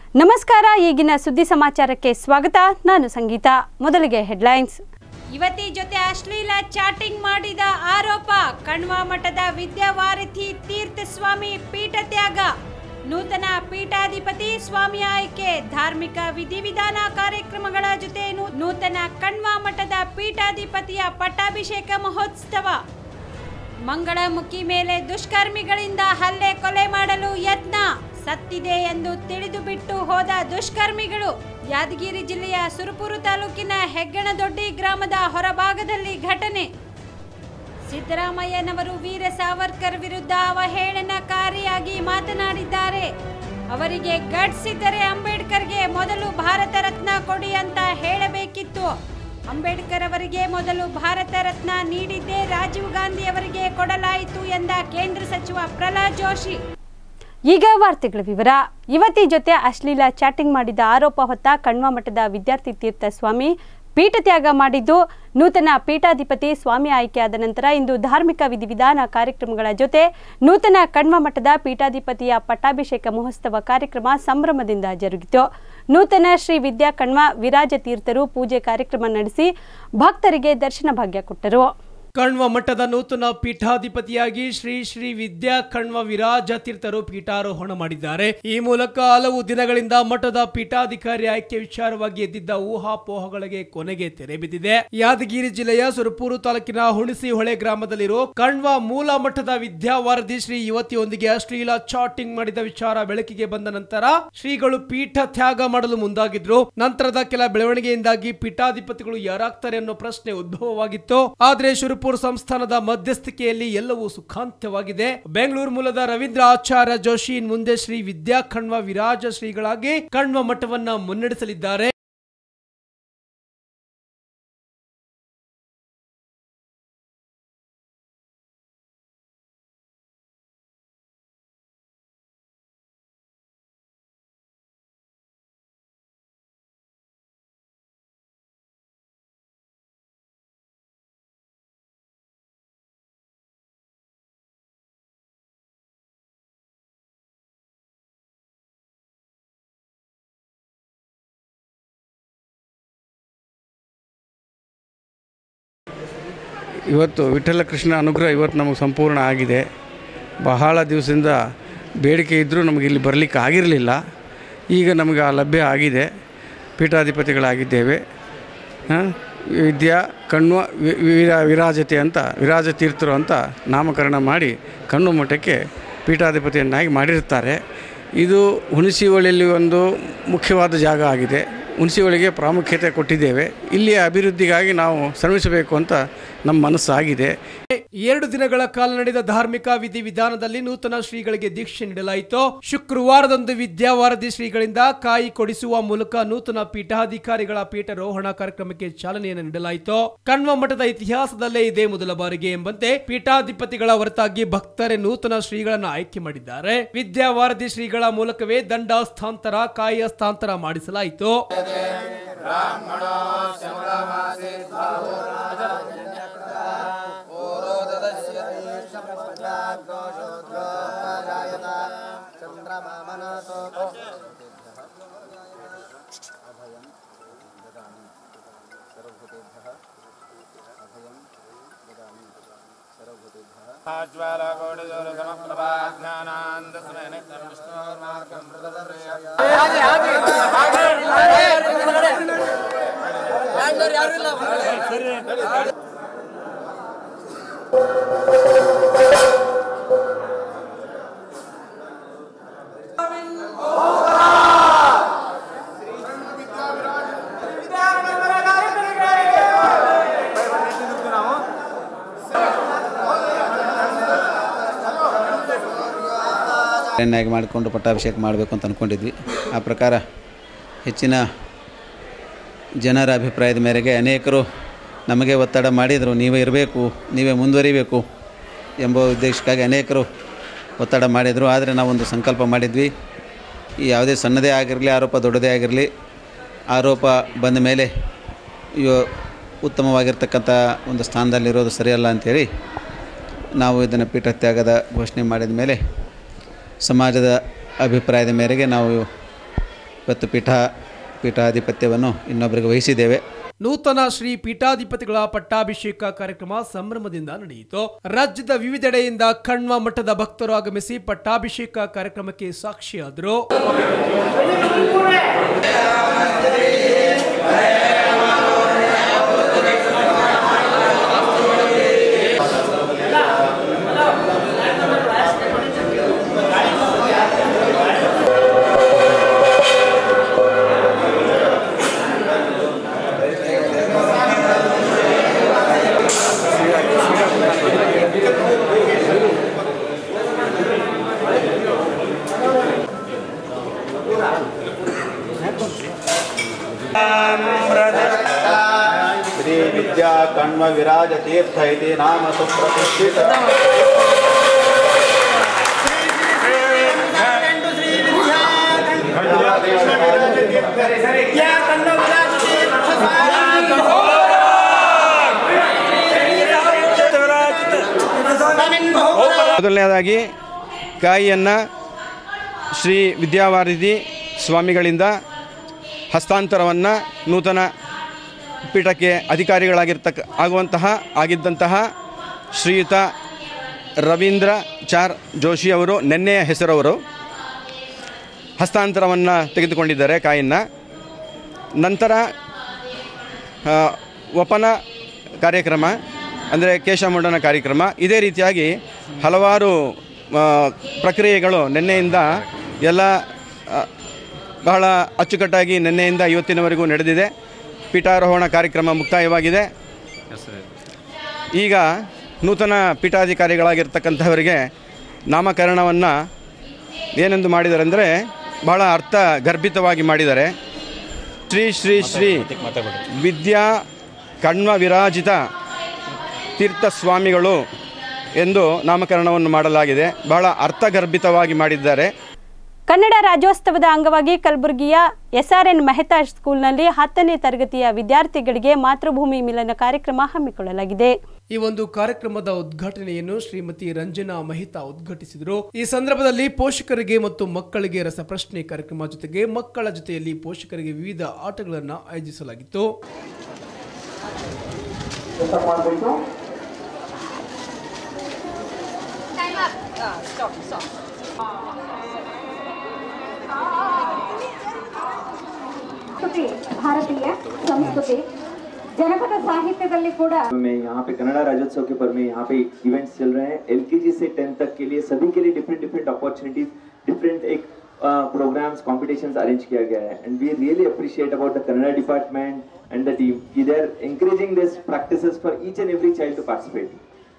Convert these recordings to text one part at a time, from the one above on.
ನಮಸ್ಕಾರ, ಈಗಿನ ಸುದ್ದಿ ಸಮಾಚಾರಕ್ಕೆ ಸ್ವಾಗತ. ನಾನು ಸಂಗೀತ. ಮೊದಲಿಗೆ ಹೆಡ್ಲೈನ್ಸ್. ಯುವತಿ ಜೊತೆ ಅಶ್ಲೀಲ ಚಾಟಿಂಗ್ ಮಾಡಿದ ಆರೋಪ, ಕಣ್ವ ಮಠದ ವಿದ್ಯಾವಾರಿಧಿ ತೀರ್ಥಸ್ವಾಮಿ ಪೀಠ ತ್ಯಾಗ. ನೂತನ ಪೀಠಾಧಿಪತಿ ಸ್ವಾಮಿ ಆಯ್ಕೆ. ಧಾರ್ಮಿಕ ವಿಧಿವಿಧಾನ ಕಾರ್ಯಕ್ರಮಗಳ ಜೊತೆ ನೂತನ ಕಣ್ವ ಮಠದ ಪೀಠಾಧಿಪತಿಯ ಪಟ್ಟಾಭಿಷೇಕ ಮಹೋತ್ಸವ. ಮಂಗಳಮುಖಿ ಮೇಲೆ ದುಷ್ಕರ್ಮಿಗಳಿಂದ ಹಲ್ಲೆ ಕೊಲೆ ಮಾಡಲು ಯತ್ನ. ಸತ್ತಿದೆ ಎಂದು ತಿಳಿದು ಬಿಟ್ಟು ಹೋದ ದುಷ್ಕರ್ಮಿಗಳು. ಯಾದಗಿರಿ ಜಿಲ್ಲೆಯ ಸುರಪುರ ತಾಲೂಕಿನ ಹೆಗ್ಗಣದೊಡ್ಡಿ ಗ್ರಾಮದ ಹೊರಭಾಗದಲ್ಲಿ ಘಟನೆ. ಸಿದ್ದರಾಮಯ್ಯನವರು ವೀರ ಸಾವರ್ಕರ್ ವಿರುದ್ಧ ಅವಹೇಳನಕಾರಿಯಾಗಿ ಮಾತನಾಡಿದ್ದಾರೆ. ಅವರಿಗೆ ಗಟ್ಸ್ ಇದ್ದರೆ ಅಂಬೇಡ್ಕರ್ಗೆ ಮೊದಲು ಭಾರತ ರತ್ನ ಕೊಡಿ ಅಂತ ಹೇಳಬೇಕಿತ್ತು. ಅಂಬೇಡ್ಕರ್ ಅವರಿಗೆ ಮೊದಲು ಭಾರತ ರತ್ನ ನೀಡಿದ್ದೇ ರಾಜೀವ್ ಗಾಂಧಿ ಅವರಿಗೆ ಕೊಡಲಾಯಿತು ಎಂದ ಕೇಂದ್ರ ಸಚಿವ ಪ್ರಹ್ಲಾದ್ ಜೋಶಿ. ಈಗ ವಾರ್ತೆಗಳ ವಿವರ. ಯುವತಿ ಜೊತೆ ಅಶ್ಲೀಲ ಚಾಟಿಂಗ್ ಮಾಡಿದ ಆರೋಪ ಹೊತ್ತ ಕಣ್ವ ಮಠದ ವಿದ್ಯಾರ್ಥಿ ತೀರ್ಥ ಸ್ವಾಮಿ ಪೀಠ ತ್ಯಾಗ ಮಾಡಿದ್ದು, ನೂತನ ಪೀಠಾಧಿಪತಿ ಸ್ವಾಮಿ ಆಯ್ಕೆಯಾದ ನಂತರ ಇಂದು ಧಾರ್ಮಿಕ ವಿಧಿವಿಧಾನ ಕಾರ್ಯಕ್ರಮಗಳ ಜೊತೆ ನೂತನ ಕಣ್ವ ಮಠದ ಪೀಠಾಧಿಪತಿಯ ಪಟ್ಟಾಭಿಷೇಕ ಮಹೋತ್ಸವ ಕಾರ್ಯಕ್ರಮ ಸಂಭ್ರಮದಿಂದ ಜರುಗಿತು. ನೂತನ ಶ್ರೀ ವಿದ್ಯಾ ಕಣ್ವ ವಿರಾಜ ತೀರ್ಥರು ಪೂಜೆ ಕಾರ್ಯಕ್ರಮ ನಡೆಸಿ ಭಕ್ತರಿಗೆ ದರ್ಶನ ಭಾಗ್ಯ ಕೊಟ್ಟರು. ಕಣ್ವ ಮಠದ ನೂತನ ಪೀಠಾಧಿಪತಿಯಾಗಿ ಶ್ರೀ ವಿದ್ಯಾ ಕಣ್ವ ವಿರಾಜ ತೀರ್ಥರು ಪೀಠಾರೋಹಣ ಮಾಡಿದ್ದಾರೆ. ಈ ಮೂಲಕ ಹಲವು ದಿನಗಳಿಂದ ಮಠದ ಪೀಠಾಧಿಕಾರಿ ಆಯ್ಕೆ ವಿಚಾರವಾಗಿ ಎದ್ದಿದ್ದ ಊಹಾಪೋಹಗಳಿಗೆ ಕೊನೆಗೆ ತೆರೆ ಬಿದ್ದಿದೆ. ಯಾದಗಿರಿ ಜಿಲ್ಲೆಯ ಸುರಪುರ ತಾಲೂಕಿನ ಹುಣಸಿಹೊಳೆ ಗ್ರಾಮದಲ್ಲಿರೋ ಕಣ್ವ ಮೂಲ ಮಠದ ವಿದ್ಯಾವಾರಧಿ ಶ್ರೀ ಯುವತಿಯೊಂದಿಗೆ ಅಶ್ಲೀಲ ಚಾಟಿಂಗ್ ಮಾಡಿದ ವಿಚಾರ ಬೆಳಕಿಗೆ ಬಂದ ನಂತರ ಶ್ರೀಗಳು ಪೀಠ ತ್ಯಾಗ ಮಾಡಲು ಮುಂದಾಗಿದ್ರು. ನಂತರದ ಕೆಲ ಬೆಳವಣಿಗೆಯಿಂದಾಗಿ ಪೀಠಾಧಿಪತಿಗಳು ಯಾರಾಗ್ತಾರೆ ಅನ್ನೋ ಪ್ರಶ್ನೆ ಉದ್ಭವವಾಗಿತ್ತು. ಆದ್ರೆ ಸುರಪುರ ಸಂಸ್ಥಾನದ ಮಧ್ಯಸ್ಥಿಕೆಯಲ್ಲಿ ಎಲ್ಲವೂ ಸುಖಾಂತ್ಯವಾಗಿದೆ. ಬೆಂಗಳೂರು ಮೂಲದ ರವೀಂದ್ರ ಆಚಾರ್ಯ ಜೋಶಿ ಮುಂದೆ ಶ್ರೀ ವಿದ್ಯಾ ಕಣ್ವ ವಿರಾಜ ಶ್ರೀಗಳಾಗಿ ಕಣ್ವ ಮಠವನ್ನ ಮುನ್ನಡೆಸಲಿದ್ದಾರೆ. ಇವತ್ತು ವಿಠ್ಠಲ ಕೃಷ್ಣ ಅನುಗ್ರಹ ಇವತ್ತು ನಮಗೆ ಸಂಪೂರ್ಣ ಆಗಿದೆ. ಬಹಳ ದಿವಸದಿಂದ ಬೇಡಿಕೆ ಇದ್ದರೂ ನಮಗೆ ಇಲ್ಲಿ ಬರಲಿಕ್ಕೆ ಆಗಿರಲಿಲ್ಲ. ಈಗ ನಮಗೆ ಆ ಲಭ್ಯ ಆಗಿದೆ. ಪೀಠಾಧಿಪತಿಗಳಾಗಿದ್ದೇವೆ. ವಿದ್ಯಾ ಕಣ್ವ ವಿರಾಜತೆ ಅಂತ ವಿರಾಜ ತೀರ್ಥರು ಅಂತ ನಾಮಕರಣ ಮಾಡಿ ಕಣ್ವ ಮಠಕ್ಕೆ ಪೀಠಾಧಿಪತಿಯನ್ನಾಗಿ ಮಾಡಿರುತ್ತಾರೆ. ಇದು ಹುಣಸಿಹೊಳೆಯಲ್ಲಿ ಒಂದು ಮುಖ್ಯವಾದ ಜಾಗ ಆಗಿದೆ. ಹುಣಸಿಹೊಳೆಗೆ ಪ್ರಾಮುಖ್ಯತೆ ಕೊಟ್ಟಿದ್ದೇವೆ. ಇಲ್ಲಿಯ ಅಭಿವೃದ್ಧಿಗಾಗಿ ನಾವು ಶ್ರಮಿಸಬೇಕು ಅಂತ ನಮ್ಮ ಮನಸ್ಸಾಗಿದೆ. 2 ದಿನಗಳ ಕಾಲ ನಡೆದ ಧಾರ್ಮಿಕ ವಿಧಿವಿಧಾನದಲ್ಲಿ ನೂತನ ಶ್ರೀಗಳಿಗೆ ದೀಕ್ಷೆ ನೀಡಲಾಯಿತು. ಶುಕ್ರವಾರದಂದು ವಿದ್ಯಾವಾರಧಿ ಶ್ರೀಗಳಿಂದ ಕಾಯಿ ಕೊಡಿಸುವ ಮೂಲಕ ನೂತನ ಪೀಠಾಧಿಕಾರಿಗಳ ಪೀಠಾರೋಹಣ ಕಾರ್ಯಕ್ರಮಕ್ಕೆ ಚಾಲನೆಯನ್ನು ನೀಡಲಾಯಿತು. ಕಣ್ವ ಮಠದ ಇತಿಹಾಸದಲ್ಲೇ ಇದೇ ಮೊದಲ ಬಾರಿಗೆ ಎಂಬಂತೆ ಪೀಠಾಧಿಪತಿಗಳ ಹೊರತಾಗಿ ಭಕ್ತರೇ ನೂತನ ಶ್ರೀಗಳನ್ನು ಆಯ್ಕೆ ಮಾಡಿದ್ದಾರೆ. ವಿದ್ಯಾವಾರಧಿ ಶ್ರೀಗಳ ಮೂಲಕವೇ ದಂಡ ಹಸ್ತಾಂತರ, ಕಾಯಿ ಹಸ್ತಾಂತರ ಮಾಡಿಸಲಾಯಿತು. ಆಗಿ ಮಾಡಿಕೊಂಡು ಪಟ್ಟಾಭಿಷೇಕ ಮಾಡಬೇಕು ಅಂತ ಅಂದ್ಕೊಂಡಿದ್ವಿ. ಆ ಪ್ರಕಾರ ಹೆಚ್ಚಿನ ಜನರ ಅಭಿಪ್ರಾಯದ ಮೇರೆಗೆ ಅನೇಕರು ನಮಗೆ ಒತ್ತಡ ಮಾಡಿದರು. ನೀವೇ ಇರಬೇಕು, ನೀವೇ ಮುಂದುವರಿಬೇಕು ಎಂಬ ಉದ್ದೇಶಕ್ಕಾಗಿ ಅನೇಕರು ಒತ್ತಡ ಮಾಡಿದರು. ಆದರೆ ನಾವೊಂದು ಸಂಕಲ್ಪ ಮಾಡಿದ್ವಿ, ಯಾವುದೇ ಸಣ್ಣದೇ ಆಗಿರಲಿ, ಆರೋಪ ದೊಡ್ಡದೇ ಆಗಿರಲಿ, ಆರೋಪ ಬಂದ ಮೇಲೆ ಉತ್ತಮವಾಗಿರ್ತಕ್ಕಂಥ ಒಂದು ಸ್ಥಾನದಲ್ಲಿರೋದು ಸರಿಯಲ್ಲ ಅಂಥೇಳಿ ನಾವು ಇದನ್ನು ಪೀಠತ್ಯಾಗದ ಘೋಷಣೆ ಮಾಡಿದ ಮೇಲೆ ಸಮಾಜದ ಅಭಿಪ್ರಾಯದ ಮೇರೆಗೆ ನಾವು ಇವತ್ತು ಪೀಠಾಧಿಪತ್ಯವನ್ನು ಇನ್ನೊಬ್ಬರಿಗೆ ವಹಿಸಿದ್ದೇವೆ. ನೂತನ ಶ್ರೀ ಪೀಠಾಧಿಪತಿಗಳ ಪಟ್ಟಾಭಿಷೇಕ ಕಾರ್ಯಕ್ರಮ ಸಂಭ್ರಮದಿಂದ ನಡೆಯಿತು. ರಾಜ್ಯದ ವಿವಿಧೆಡೆಯಿಂದ ಕಣ್ವ ಮಠದ ಭಕ್ತರು ಆಗಮಿಸಿ ಪಟ್ಟಾಭಿಷೇಕ ಕಾರ್ಯಕ್ರಮಕ್ಕೆ ಸಾಕ್ಷಿಯಾದರು. श्री विद्या कण्व विराज तीर्थ इति नाम सुप्रतिष्ठित ಮೊದಲನೇದಾಗಿ ಕಾಯಿಯನ್ನು ಶ್ರೀ ವಿದ್ಯಾವಾರಿಧಿ ಸ್ವಾಮಿಗಳಿಂದ ಹಸ್ತಾಂತರವನ್ನು ನೂತನ ಪೀಠಕ್ಕೆ ಆಗಿದ್ದಂತಹ ಶ್ರೀಯುತ ರವೀಂದ್ರ ಚಾರ್ ಜೋಶಿ ಅವರು ನೆನ್ನೆಯ ಹೆಸರವರು ಹಸ್ತಾಂತರವನ್ನು ತೆಗೆದುಕೊಂಡಿದ್ದಾರೆ ಕಾಯಿಯನ್ನು. ನಂತರ ವಪನ ಕಾರ್ಯಕ್ರಮ ಅಂದರೆ ಕೇಶಮುಂಡನ ಕಾರ್ಯಕ್ರಮ, ಇದೇ ರೀತಿಯಾಗಿ ಹಲವಾರು ಪ್ರಕ್ರಿಯೆಗಳು ನಿನ್ನೆಯಿಂದ ಎಲ್ಲ ಬಹಳ ಅಚ್ಚುಕಟ್ಟಾಗಿ ನಿನ್ನೆಯಿಂದ ಇವತ್ತಿನವರೆಗೂ ನಡೆದಿದೆ. ಪೀಠಾರೋಹಣ ಕಾರ್ಯಕ್ರಮ ಮುಕ್ತಾಯವಾಗಿದೆ. ಈಗ ನೂತನ ಪೀಠಾಧಿಕಾರಿಗಳಾಗಿರ್ತಕ್ಕಂಥವರಿಗೆ ನಾಮಕರಣವನ್ನು ಏನೆಂದು ಮಾಡಿದ್ದಾರೆ ಅಂದರೆ ಬಹಳ ಅರ್ಥಗರ್ಭಿತವಾಗಿ ಮಾಡಿದ್ದಾರೆ. ಶ್ರೀ ಶ್ರೀ ಶ್ರೀ ವಿದ್ಯಾ ಕಣ್ವ ವಿರಾಜಿತ ತೀರ್ಥಸ್ವಾಮಿಗಳು ಎಂದು ನಾಮಕರಣವನ್ನು ಮಾಡಲಾಗಿದೆ. ಬಹಳ ಅರ್ಥಗರ್ಭಿತವಾಗಿ ಮಾಡಿದ್ದಾರೆ. ಕನ್ನಡ ರಾಜ್ಯೋತ್ಸವದ ಅಂಗವಾಗಿ ಕಲಬುರಗಿಯ SRN ಮೆಹ್ತಾ ಸ್ಕೂಲ್ನಲ್ಲಿ 10ನೇ ತರಗತಿಯ ವಿದ್ಯಾರ್ಥಿಗಳಿಗೆ ಮಾತೃಭೂಮಿ ಮಿಲನ ಕಾರ್ಯಕ್ರಮ ಹಮ್ಮಿಕೊಳ್ಳಲಾಗಿದೆ. ಈ ಒಂದು ಕಾರ್ಯಕ್ರಮದ ಉದ್ಘಾಟನೆಯನ್ನು ಶ್ರೀಮತಿ ರಂಜನಾ ಮೆಹ್ತಾ ಉದ್ಘಾಟಿಸಿದರು. ಈ ಸಂದರ್ಭದಲ್ಲಿ ಪೋಷಕರಿಗೆ ಮತ್ತು ಮಕ್ಕಳಿಗೆ ರಸಪ್ರಶ್ನೆ ಕಾರ್ಯಕ್ರಮ ಜೊತೆಗೆ ಮಕ್ಕಳ ಜೊತೆಯಲ್ಲಿ ಪೋಷಕರಿಗೆ ವಿವಿಧ ಆಟಗಳನ್ನು ಆಯೋಜಿಸಲಾಗಿತ್ತು. भारतीय संस्कृति जनपद साहित्यದಲ್ಲಿ ಕೂಡ में यहाँ पे कन्नड़ा राज्योत्सव के पर में यहाँ पे इवेंट्स चल रहे हैं. LKG से 10 तक के लिए सभी के लिए डिफरेंट अपॉर्चुनिटीज, डिफरेंट एक प्रोग्राम्स, कॉम्पिटिशंस अरेंज किया गया है. And we really appreciate about the Kannada department and the team कि they are encouraging this practices for each and every child to participate.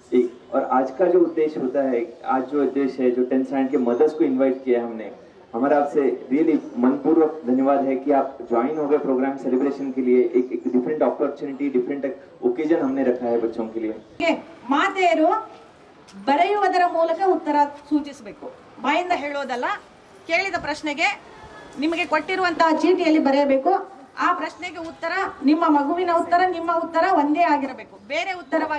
और आज का जो उद्देश्य होता है, आज जो उद्देश्य है, जो 10th स्टैंडर्ड के मदर्स को इन्वाइट किया हमने, हमारा आपसे रियली मनपूर्वक धन्यवाद है कि आप ज्वाइन हो गए प्रोग्राम सेलिब्रेशन के लिए. एक डिफरेंट अपॉर्चुनिटी, डिफरेंट ओकेजन हमने रखा है बच्चों के लिए. ಮಾತೆಯರು ಬರೆಯುವುದರ ಮೂಲಕ ಉತ್ತರ ಸೂಚಿಸಬೇಕು, ಬಾಯಿಂದ ಹೇಳೋದಲ್ಲ. ಕೇಳಿದ ಪ್ರಶ್ನೆಗೆ ನಿಮಗೆ ಕೊಟ್ಟಿರುವಂತಹ ಚೀಟಿಯಲ್ಲಿ ಬರೆಯಬೇಕು. ಆ ಪ್ರಶ್ನೆಗೆ ಉತ್ತರ, ನಿಮ್ಮ ಮಗುವಿನ ಉತ್ತರ, ನಿಮ್ಮ ಉತ್ತರ ಒಂದೇ ಆಗಿರಬೇಕು. ಬೇರೆ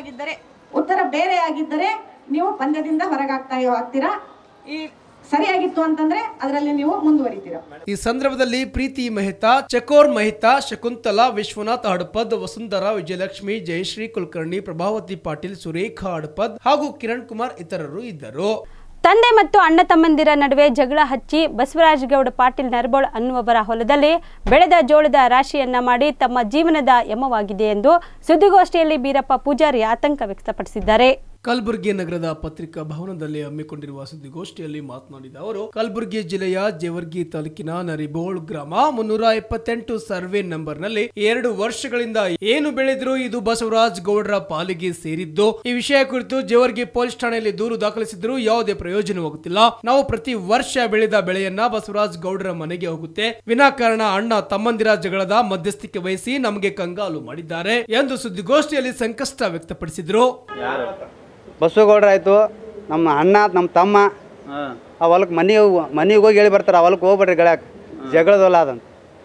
ಉತ್ತರ ಬೇರೆಯಾಗಿದ್ದರೆ ನೀವು ಪಂದ್ಯದಿಂದ ಹೊರಗಾಗ್ತೀರಾ. ಈ ಸರಿಯಾಗಿತ್ತು ಅಂತಂದ್ರೆ ಅದರಲ್ಲಿ ನೀವು ಮುಂದುವರಿತೀರಾ. ಈ ಸಂದರ್ಭದಲ್ಲಿ ಪ್ರೀತಿ ಮೆಹ್ತಾ, ಚಕೋರ್ ಮೆಹ್ತಾ, ಶಕುಂತಲಾ, ವಿಶ್ವನಾಥ್ ಹಡಪದ್, ವಸುಂಧರಾ, ವಿಜಯಲಕ್ಷ್ಮಿ, ಜಯಶ್ರೀ ಕುಲಕರ್ಣಿ, ಪ್ರಭಾವತಿ ಪಾಟೀಲ್, ಸುರೇಖಾ ಹಡಪದ್ ಹಾಗೂ ಕಿರಣ್ ಕುಮಾರ್ ಇತರರು ಇದ್ದರು. ತಂದೆ ಮತ್ತು ಅಣ್ಣ ತಮ್ಮಂದಿರ ನಡುವೆ ಜಗಳ ಹಚ್ಚಿ ಬಸವರಾಜಗೌಡ ಪಾಟೀಲ್ ನರಬೋಳ್ ಅನ್ನುವವರ ಹೊಲದಲ್ಲಿ ಬೆಳೆದ ಜೋಳದ ರಾಶಿಯನ್ನ ಮಾಡಿ ತಮ್ಮ ಜೀವನದ ಯಮವಾಗಿದೆ ಎಂದು ಸುದ್ದಿಗೋಷ್ಠಿಯಲ್ಲಿ ಬೀರಪ್ಪ ಪೂಜಾರಿ ಆತಂಕ ವ್ಯಕ್ತಪಡಿಸಿದ್ದಾರೆ. ಕಲಬುರಗಿ ನಗರದ ಪತ್ರಿಕಾ ಭವನದಲ್ಲಿ ಹಮ್ಮಿಕೊಂಡಿರುವ ಸುದ್ದಿಗೋಷ್ಠಿಯಲ್ಲಿ ಮಾತನಾಡಿದ ಅವರು, ಕಲಬುರಗಿ ಜಿಲ್ಲೆಯ ಜೇವರ್ಗಿ ತಾಲೂಕಿನ ನರಿಬೋಳ್ ಗ್ರಾಮ 378 ಸರ್ವೆ ನಂಬರ್ನಲ್ಲಿ 2 ವರ್ಷಗಳಿಂದ ಏನು ಬೆಳೆದ್ರು ಇದು ಬಸವರಾಜ್ ಗೌಡರ ಪಾಲಿಗೆ ಸೇರಿದ್ದು. ಈ ವಿಷಯ ಕುರಿತು ಜೇವರ್ಗಿ ಪೊಲೀಸ್ ಠಾಣೆಯಲ್ಲಿ ದೂರು ದಾಖಲಿಸಿದ್ರು ಯಾವುದೇ ಪ್ರಯೋಜನವಾಗುತ್ತಿಲ್ಲ. ನಾವು ಪ್ರತಿ ವರ್ಷ ಬೆಳೆದ ಬೆಳೆಯನ್ನ ಬಸವರಾಜ್ ಗೌಡರ ಮನೆಗೆ ಹೋಗುತ್ತೆ, ವಿನಾಕಾರಣ ಅಣ್ಣ ತಮ್ಮಂದಿರ ಜಗಳದ ಮಧ್ಯಸ್ಥಿಕೆ ವಹಿಸಿ ನಮಗೆ ಕಂಗಾಲು ಮಾಡಿದ್ದಾರೆ ಎಂದು ಸುದ್ದಿಗೋಷ್ಠಿಯಲ್ಲಿ ಸಂಕಷ್ಟ ವ್ಯಕ್ತಪಡಿಸಿದ್ರು. ಬಸವಗೌಡ್ರ ಆಯಿತು, ನಮ್ಮ ಅಣ್ಣ, ನಮ್ಮ ತಮ್ಮ ಆ ಹೊಲಕ್ಕೆ ಮನೆಗೆ ಹೋಗಿ ಹೇಳಿ ಬರ್ತಾರೆ, ಆ ಹೊಲಕ್ಕೆ ಹೋಗ್ಬೇಡ್ರಿ ಗಳಕ್ಕೆ ಜಗಳದಲ್ಲ ಅದಂತ.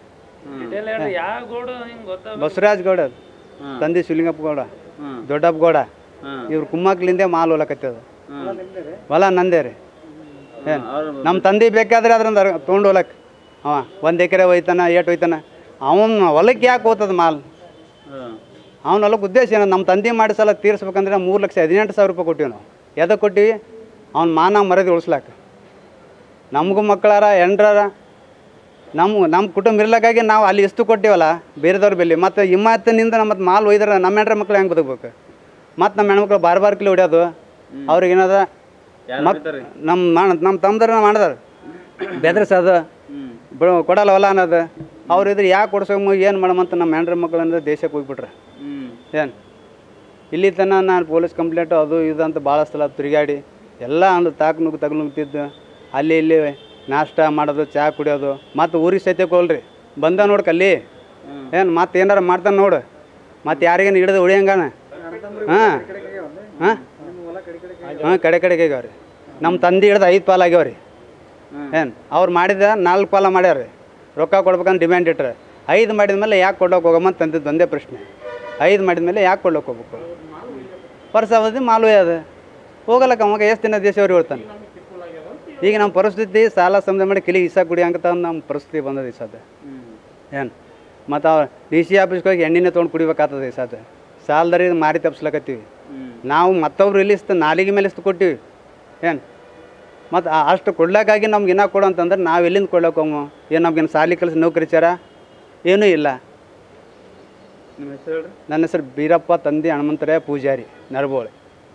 ಬಸವರಾಜ್ ಗೌಡ, ತಂದೆ ಶಿವಲಿಂಗಪ್ಪ ಗೌಡ, ದೊಡ್ಡಪ್ಪ ಗೌಡ, ಇವ್ರು ಕುಮ್ಮಕ್ಲಿಂದೆ ಮಾಲ್ ಹೊಲಕತ್ತದ. ಹೊಲ ನಂದೇ ರೀ. ಏನು ನಮ್ಮ ತಂದೆ ಬೇಕಾದ್ರೆ ಅದ್ರಿಂದ ತೊಗೊಂಡು ಹೋಲಕ್ಕೆ ಒಂದು ಎಕರೆ ಒಯ್ತಾನ ಏಟು ಒಯ್ತಾನ ಅವನ ಹೊಲಕ್ಕೆ ಯಾಕೆ ಹೋಗ್ತದ ಮಾಲ್ ಅವನ ಹೊಲಕ್ಕೆ ಉದ್ದೇಶ ಏನೋ ನಮ್ಮ ತಂದೆ ಮಾಡಿ ಸಲ ತೀರಿಸ್ಬೇಕಂದ್ರೆ 3,18,000 ರೂಪಾಯಿ ಕೊಟ್ಟಿವಿ ನಾವು ಎದಕ್ಕೆ ಕೊಟ್ಟಿವಿ ಅವ್ನ ಮಾನ ಮರ್ಯಾದೆ ಉಳಿಸ್ಲಾಕ ನಮಗೂ ಮಕ್ಕಳಾರ ಹೆಂಡ್ರಾರ ನಮ್ಮ ಕುಟುಂಬ ಇರ್ಲಕ್ಕಾಗಿ ನಾವು ಅಲ್ಲಿ ಎಷ್ಟು ಕೊಟ್ಟಿವಲ್ಲ ಬೇರೆದವ್ರ ಬೆಲೆ ಮತ್ತು ಹಿಮ್ಮತ್ತಿನಿಂದ ಮತ್ತು ಮಾಲ್ ಒಯ್ದ್ರೆ ನಮ್ಮ ಹೆಂಡ್ರ ಮಕ್ಳು ಹೆಂಗೆ ಬದುಕಬೇಕು ಮತ್ತು ನಮ್ಮ ಹೆಣ್ಮಕ್ಳು ಬಾರ್ಕಿಲಿ ಹೊಡ್ಯೋದು ಅವ್ರಿಗೆ ಏನದ ನಮ್ಮ ತಮ್ಮದ್ರ ಮಾಡಿದಾರ ಬೆದರ್ಸೋದು ಕೊಡಲ್ಲ ಹೊಲ ಅನ್ನೋದು ಅವ್ರು ಇದ್ರೆ ಯಾಕೆ ಕೊಡ್ಸೋ ಏನು ಮಾಡಮಂತ ನಮ್ಮ ಹೆಂಡ್ರ ಮಕ್ಳು ಅಂದ್ರೆ ದೇಶಕ್ಕೆ ಹೋಗ್ಬಿಟ್ರೆ ಏನು ಇಲ್ಲಿ ತನಕ ನಾನು ಪೊಲೀಸ್ ಕಂಪ್ಲೇಂಟು ಅದು ಇದು ಅಂತ ಭಾಳ ಸಲ ತಿರುಗಾಡಿ ಎಲ್ಲ ಅಂದ್ರೆ ತಗ್ನುಗ್ತಿದ್ದು ಅಲ್ಲಿ ಇಲ್ಲಿ ನಾಷ್ಟ ಮಾಡೋದು ಚಹಾ ಕುಡಿಯೋದು ಮತ್ತು ಊರಿಗೆ ಸತ್ಯಕ್ಕೆ ಹೋಲ್ರಿ ಬಂದ ನೋಡ್ಕಲ್ಲಿ ಏನು ಮತ್ತೆ ಏನಾರು ಮಾಡ್ತಾನೆ ನೋಡು ಮತ್ತು ಯಾರಿಗೇನು ಹಿಡಿದು ಉಳಿಯಂಗಾನ ಹಾಂ ಕಡೆಗೆ ಆಗ್ಯಾವ್ರಿ ನಮ್ಮ ತಂದೆ ಹಿಡ್ದು 5 ಪಾಲು ಆಗ್ಯಾವ್ರಿ ಏನು ಅವ್ರು ಮಾಡಿದ 4 ಪಾಲ ಮಾಡ್ಯಾರ ರೊಕ್ಕ ಕೊಡ್ಬೇಕಂತ ಡಿಮ್ಯಾಂಡ್ ಇಟ್ರೆ 5 ಮಾಡಿದ ಮೇಲೆ ಯಾಕೆ ಕೊಡೋಕೆ ಹೋಗಮ್ಮಂತ ತಂದಿದ್ದು ಒಂದೇ ಪ್ರಶ್ನೆ 5 ಮಾಡಿದ ಮೇಲೆ ಯಾಕೆ ಕೊಡೋಕೆ ಹೋಗ್ಬೇಕು ವರ್ಷ ಅವಧಿ ಮಾಲ್ವೇ ಅದು ಹೋಗಲ್ಲಕ್ಕ ಅವಾಗ ಎಷ್ಟು ದಿನ ದೇಶವ್ರಿಗೆ ಹೇಳ್ತಾನೆ ಈಗ ನಮ್ಮ ಪರಿಸ್ಥಿತಿ ಸಾಲ ಸಮಧ ಮಾಡಿ ಕಿಲಿ ಇಸ ಕುಡಿ ಅಂತ ನಮ್ಮ ಪರಿಸ್ಥಿತಿ ಬಂದದ ಈ ಸಾಧ್ಯ ಏನು ಮತ್ತು ಅವ್ರು DC ಆಫೀಸ್ಗೆ ಹೋಗಿ ಎಣ್ಣೆನೇ ತೊಗೊಂಡು ಕುಡಿಬೇಕಾಗ್ತದೆ ಈ ಸಾಧ್ಯ ಸಾಲದರಿ ಮಾರಿ ತಪ್ಪಿಸ್ಲಕತ್ತೀವಿ ನಾವು ಮತ್ತೊಬ್ರು ಇಲ್ಲಿಸ್ತು ನಾಲಿಗೆ ಮೇಲೆ ಇಷ್ಟು ಕೊಟ್ಟಿವಿ ಏನು ಮತ್ತು ಅಷ್ಟು ಕೊಡ್ಲಿಕ್ಕಾಗಿ ನಮ್ಗೆ ಇನ್ನೂ ಕೊಡು ಅಂತಂದ್ರೆ ನಾವು ಎಲ್ಲಿಂದ ಕೊಡ್ಲಿಕ್ಕೆ ಹೋಗೋ ಏನು ನಮ್ಗೇನು ಸಾಲಿ ಕೆಲಸ ನೌಕರಿ ಚಾರ ಏನೂ ಇಲ್ಲ. ನಿಮ್ಮ ಹೆಸರು ಹೇಳ್ರಿ? ನನ್ನ ಹೆಸರು ಬೀರಪ್ಪ ತಂದೆ ಹನುಮಂತರಾಯ ಪೂಜಾರಿ ನರಬೋಳೆ.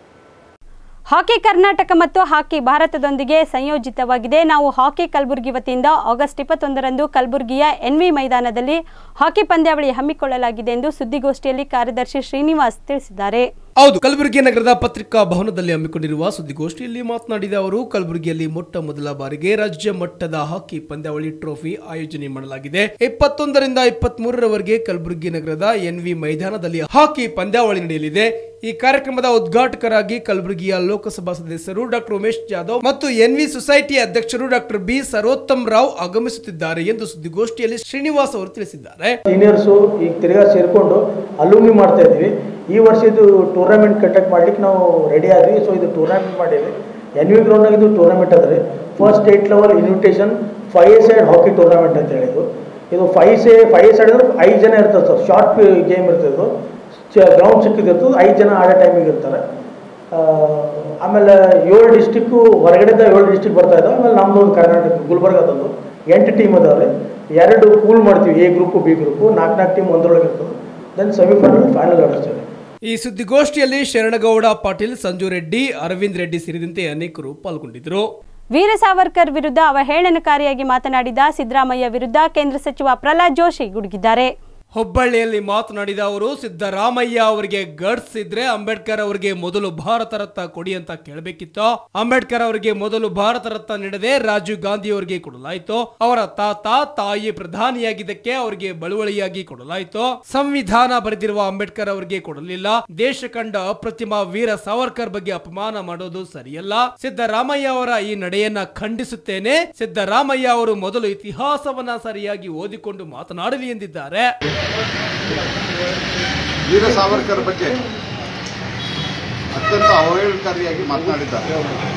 ಹಾಕಿ ಕರ್ನಾಟಕ ಮತ್ತು ಹಾಕಿ ಭಾರತದೊಂದಿಗೆ ಸಂಯೋಜಿತವಾಗಿದೆ. ನಾವು ಹಾಕಿ ಕಲಬುರಗಿ ವತಿಯಿಂದ ಆಗಸ್ಟ್ 21ರಂದು ಕಲಬುರಗಿಯ NV ಮೈದಾನದಲ್ಲಿ ಹಾಕಿ ಪಂದ್ಯಾವಳಿ ಹಮ್ಮಿಕೊಳ್ಳಲಾಗಿದೆ ಎಂದು ಸುದ್ದಿಗೋಷ್ಠಿಯಲ್ಲಿ ಕಾರ್ಯದರ್ಶಿ ಶ್ರೀನಿವಾಸ್ ತಿಳಿಸಿದ್ದಾರೆ. ಹೌದು, ಕಲಬುರಗಿ ನಗರದ ಪತ್ರಿಕಾ ಭವನದಲ್ಲಿ ಹಮ್ಮಿಕೊಂಡಿರುವ ಸುದ್ದಿಗೋಷ್ಠಿಯಲ್ಲಿ ಮಾತನಾಡಿದ ಅವರು, ಕಲಬುರಗಿಯಲ್ಲಿ ಮೊಟ್ಟ ಮೊದಲ ಬಾರಿಗೆ ರಾಜ್ಯ ಮಟ್ಟದ ಹಾಕಿ ಪಂದ್ಯಾವಳಿ ಟ್ರೋಫಿ ಆಯೋಜನೆ ಮಾಡಲಾಗಿದೆ. 21ರಿಂದ 23ರವರೆಗೆ ಕಲಬುರಗಿ ನಗರದ NV ಮೈದಾನದಲ್ಲಿ ಹಾಕಿ ಪಂದ್ಯಾವಳಿ ನಡೆಯಲಿದೆ. ಈ ಕಾರ್ಯಕ್ರಮದ ಉದ್ಘಾಟಕರಾಗಿ ಕಲಬುರಗಿಯ ಲೋಕಸಭಾ ಸದಸ್ಯರು ಡಾಕ್ಟರ್ ಉಮೇಶ್ ಜಾಧವ್ ಮತ್ತು NV ಸೊಸೈಟಿ ಅಧ್ಯಕ್ಷರು ಡಾಕ್ಟರ್ ಬಿ ಸರೋತ್ತಮ್ ರಾವ್ ಆಗಮಿಸುತ್ತಿದ್ದಾರೆ ಎಂದು ಸುದ್ದಿಗೋಷ್ಠಿಯಲ್ಲಿ ಶ್ರೀನಿವಾಸ್ ಅವರು ತಿಳಿಸಿದ್ದಾರೆ. ಸೀನಿಯರ್ಸು ಈಗ ತಿರ್ಗಾ ಸೇರಿಕೊಂಡು ಅಲೂಮಿನಿ ಮಾಡ್ತಾ ಇದ್ದೀವಿ. ಈ ವರ್ಷ ಇದು ಟೂರ್ನಮೆಂಟ್ ಕಂಡಕ್ಟ್ ಮಾಡ್ಲಿಕ್ಕೆ ನಾವು ರೆಡಿ ಆದ್ವಿ. ಸೊ ಇದು ಟೂರ್ನಮೆಂಟ್ ಮಾಡೀವಿ. NV ಗ್ರೌಂಡ್ನಾಗ ಇದು ಟೂರ್ನಮೆಂಟ್ ಅದ ರೀ. First state level invitation 5 side hockey tournament ಅಂತ ಹೇಳಿದ್ದು. ಇದು 5 ಸೈಡ್ ಅಂದ್ರೆ 5 ಜನ ಇರ್ತದೆ ಸರ್. ಶಾರ್ಟ್ ಗೇಮ್ ಇರ್ತದೆ. ಗ್ರೌಂಡ್ ಸಿಕ್ಕಿದಿರ್ತದೆ. 5 ಜನ ಆಡೋ ಟೈಮಿಗೆ ಇರ್ತಾರೆ. ಆಮೇಲೆ 7 ಡಿಸ್ಟಿಕ್ಕು ಹೊರಗಡೆದ 7 ಡಿಸ್ಟಿಕ್ ಬರ್ತಾ ಇದ್ದಾವೆ. ಆಮೇಲೆ ನಮ್ಮದು ಒಂದು ಕರ್ನಾಟಕ ಗುಲ್ಬರ್ಗದಂದು 8 ಟೀಮ್ ಅದಾವೆ. 2 ಪೂಲ್ ಮಾಡ್ತೀವಿ, A group B group. 4 team ಒಂದರೊಳಗೆ ಇರ್ತದೆ. ದೆನ್ ಸೆಮಿಫೈನಲ್ ಫೈನಲ್ ಆಡಿಸ್ತೇವೆ. ಈ ಸುದ್ದಿಗೋಷ್ಠಿಯಲ್ಲಿ ಶರಣಗೌಡ ಪಾಟೀಲ್, ಸಂಜು ರೆಡ್ಡಿ, ಅರವಿಂದ್ ರೆಡ್ಡಿ ಸೇರಿದಂತೆ ಅನೇಕರು ಪಾಲ್ಗೊಂಡಿದ್ದರು. ವೀರ ಸಾವರ್ಕರ್ ವಿರುದ್ಧ ಅವಹೇಳನಕಾರಿಯಾಗಿ ಮಾತನಾಡಿದ ಸಿದ್ದರಾಮಯ್ಯ ವಿರುದ್ಧ ಕೇಂದ್ರ ಸಚಿವ ಪ್ರಹ್ಲಾದ್ ಜೋಶಿ ಗುಡುಗಿದ್ದಾರೆ. ಹುಬ್ಬಳ್ಳಿಯಲ್ಲಿ ಮಾತನಾಡಿದ ಅವರು, ಸಿದ್ದರಾಮಯ್ಯ ಅವರಿಗೆ ಗಟ್ಸ್ ಇದ್ರೆ ಅಂಬೇಡ್ಕರ್ ಅವರಿಗೆ ಮೊದಲು ಭಾರತ ರತ್ನ ಕೊಡಿ ಅಂತ ಕೇಳಬೇಕಿತ್ತು. ಅಂಬೇಡ್ಕರ್ ಅವರಿಗೆ ಮೊದಲು ಭಾರತ ರತ್ನ ನೀಡದೆ ರಾಜೀವ್ ಗಾಂಧಿ ಅವರಿಗೆ ಕೊಡಲಾಯಿತು. ಅವರ ತಾಯಿ ಪ್ರಧಾನಿಯಾಗಿದ್ದಕ್ಕೆ ಅವರಿಗೆ ಬಳುವಳಿಯಾಗಿ ಕೊಡಲಾಯಿತು. ಸಂವಿಧಾನ ಬರೆದಿರುವ ಅಂಬೇಡ್ಕರ್ ಅವರಿಗೆ ಕೊಡಲಿಲ್ಲ. ದೇಶ ಕಂಡ ಅಪ್ರತಿಮ ವೀರ ಸಾವರ್ಕರ್ ಬಗ್ಗೆ ಅಪಮಾನ ಮಾಡೋದು ಸರಿಯಲ್ಲ. ಸಿದ್ದರಾಮಯ್ಯ ಅವರ ಈ ನಡೆಯನ್ನ ಖಂಡಿಸುತ್ತೇನೆ. ಸಿದ್ದರಾಮಯ್ಯ ಅವರು ಮೊದಲು ಇತಿಹಾಸವನ್ನ ಸರಿಯಾಗಿ ಓದಿಕೊಂಡು ಮಾತನಾಡಲಿ ಎಂದಿದ್ದಾರೆ. ವೀರ ಸಾವರ್ಕರ್ ಬಗ್ಗೆ ಅತ್ಯಂತ ಅವಹೇಳನಕಾರಿಯಾಗಿ ಮಾತನಾಡಿದ್ದಾರೆ.